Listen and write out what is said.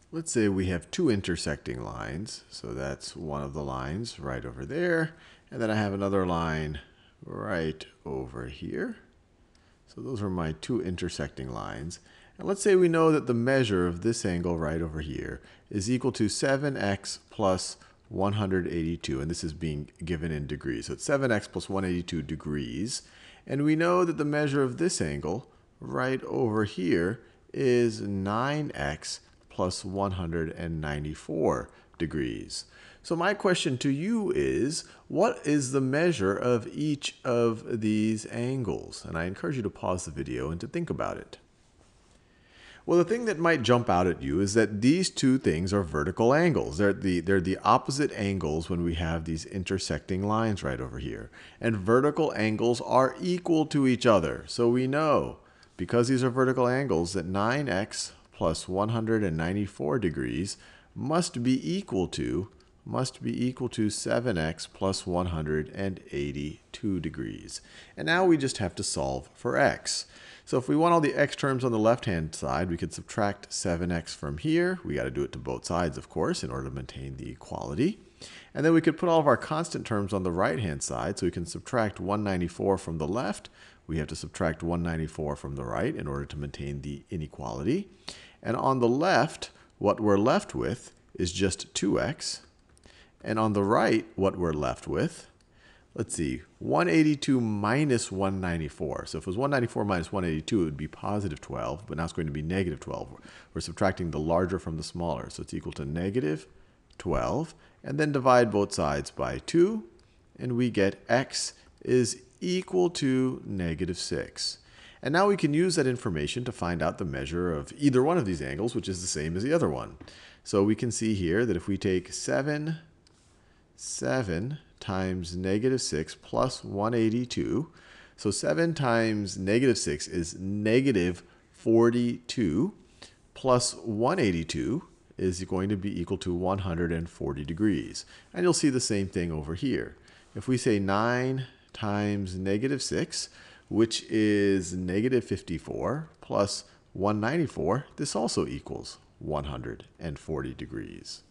Let's say we have two intersecting lines. So that's one of the lines right over there. And then I have another line right over here. So those are my two intersecting lines. And let's say we know that the measure of this angle right over here is equal to 7x plus 182. And this is being given in degrees. So it's 7x plus 182 degrees. And we know that the measure of this angle right over here is 9x plus 194 degrees. So my question to you is, what is the measure of each of these angles? And I encourage you to pause the video and to think about it. Well, the thing that might jump out at you is that these two things are vertical angles. They're the opposite angles when we have these intersecting lines right over here. And vertical angles are equal to each other. So we know, because these are vertical angles, that 9x plus 194 degrees must be equal to 7x plus 182 degrees. And now we just have to solve for x. So if we want all the x terms on the left-hand side, we could subtract 7x from here. We got to do it to both sides, of course, in order to maintain the equality. And then we could put all of our constant terms on the right-hand side. So we can subtract 194 from the left. We have to subtract 194 from the right in order to maintain the inequality. And on the left, what we're left with is just 2x. And on the right, what we're left with, let's see, 182 minus 194. So if it was 194 minus 182, it would be positive 12, but now it's going to be negative 12. We're subtracting the larger from the smaller, so it's equal to negative 12. And then divide both sides by 2, and we get x is equal to negative 6. And now we can use that information to find out the measure of either one of these angles, which is the same as the other one. So we can see here that if we take 7 times negative 6 plus 182. So 7 times negative 6 is negative 42 plus 182 is going to be equal to 140 degrees. And you'll see the same thing over here. If we say 9 times negative 6, which is negative 54, plus 194, this also equals 140 degrees.